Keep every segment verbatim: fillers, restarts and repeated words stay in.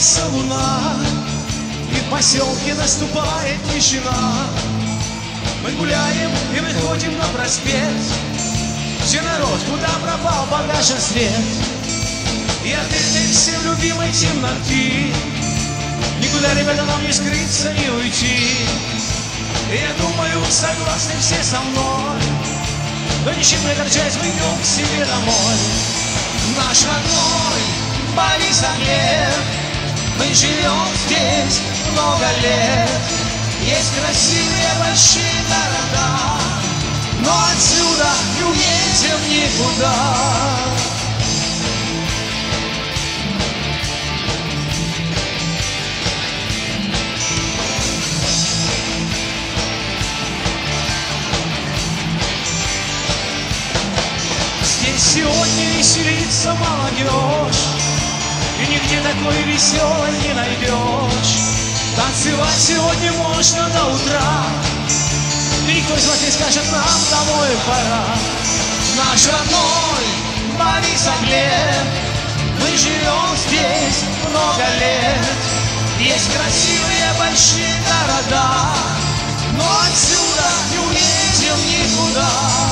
Поднимается луна, и в поселке наступает тишина. Мы гуляем и выходим на проспект. Все народ, куда пропал погашен свет. И от этой всем любимой темноты никуда, ребята, нам не скрыться, не уйти. И я думаю, согласны все со мной, но ничем не огорчаясь, мы идем к себе домой. Наш родной Борисоглеб, мы живем здесь много лет. Есть красивые большие города, но отсюда не уедем никуда. Здесь сегодня веселится молодежь, и нигде такой веселой не найдешь. Танцевать сегодня можно до утра, и никто из вас не скажет, нам домой пора. Наш родной Борисоглеб, мы живем здесь много лет. Есть красивые большие города, но отсюда не уедем никуда.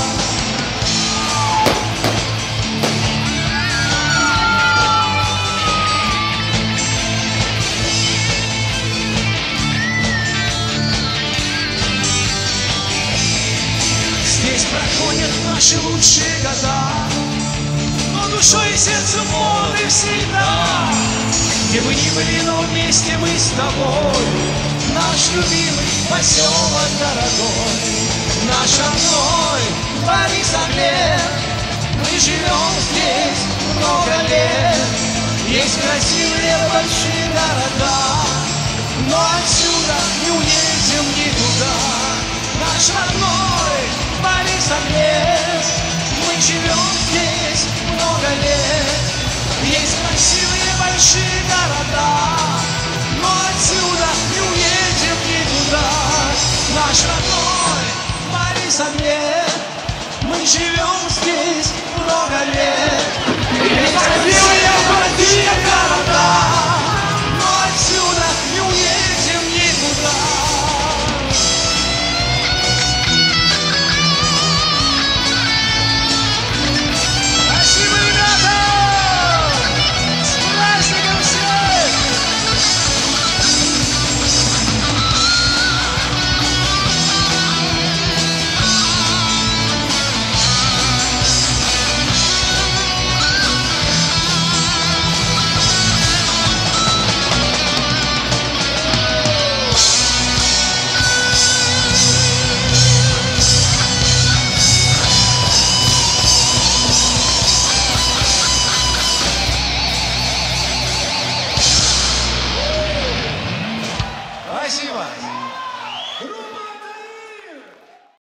Здесь проходят наши лучшие года, но душой и сердцем мы всегда. Где бы ни были, но вместе мы с тобой. Наш любимый поселок дорогой, наш родной Борисоглеб, мы живем здесь много лет. Есть красивые большие города, но отсюда не уедем никуда. Наш родной Борисоглеб, мы живем здесь много лет. Есть красивые большие города, но отсюда не уедем никуда. Наш родной Борисоглеб.